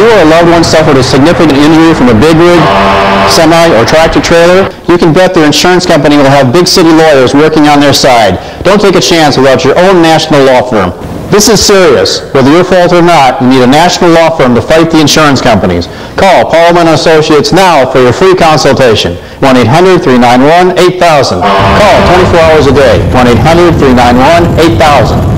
you or a loved one suffered a significant injury from a big rig, semi, or tractor trailer, you can bet their insurance company will have big city lawyers working on their side. Don't take a chance without your own national law firm. This is serious. Whether your fault or not, you need a national law firm to fight the insurance companies. Call Paulman & Associates now for your free consultation. 1-800-391-8000. Call 24 hours a day. 1-800-391-8000.